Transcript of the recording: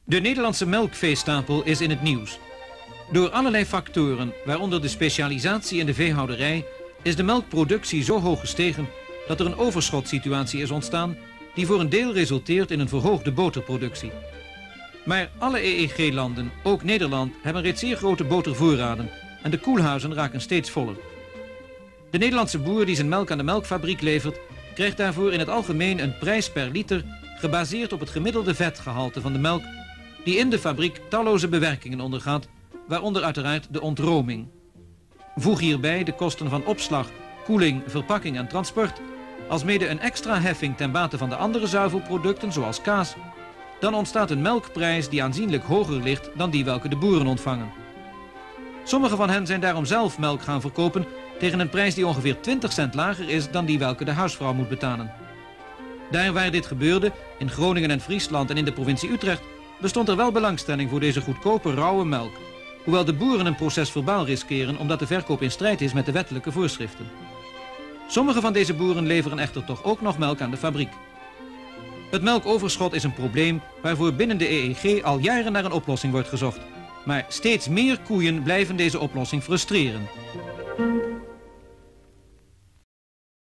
De Nederlandse melkveestapel is in het nieuws. Door allerlei factoren, waaronder de specialisatie in de veehouderij, is de melkproductie zo hoog gestegen dat er een overschotsituatie is ontstaan die voor een deel resulteert in een verhoogde boterproductie. Maar alle EEG-landen, ook Nederland, hebben reeds zeer grote botervoorraden en de koelhuizen raken steeds voller. De Nederlandse boer die zijn melk aan de melkfabriek levert, krijgt daarvoor in het algemeen een prijs per liter gebaseerd op het gemiddelde vetgehalte van de melk die in de fabriek talloze bewerkingen ondergaat, waaronder uiteraard de ontroming. Voeg hierbij de kosten van opslag, koeling, verpakking en transport, alsmede een extra heffing ten bate van de andere zuivelproducten zoals kaas, dan ontstaat een melkprijs die aanzienlijk hoger ligt dan die welke de boeren ontvangen. Sommigen van hen zijn daarom zelf melk gaan verkopen tegen een prijs die ongeveer 20 cent lager is dan die welke de huisvrouw moet betalen. Daar waar dit gebeurde, in Groningen en Friesland en in de provincie Utrecht, bestond er wel belangstelling voor deze goedkope rauwe melk, hoewel de boeren een proces verbaal riskeren omdat de verkoop in strijd is met de wettelijke voorschriften. Sommige van deze boeren leveren echter toch ook nog melk aan de fabriek. Het melkoverschot is een probleem waarvoor binnen de EEG al jaren naar een oplossing wordt gezocht. Maar steeds meer koeien blijven deze oplossing frustreren.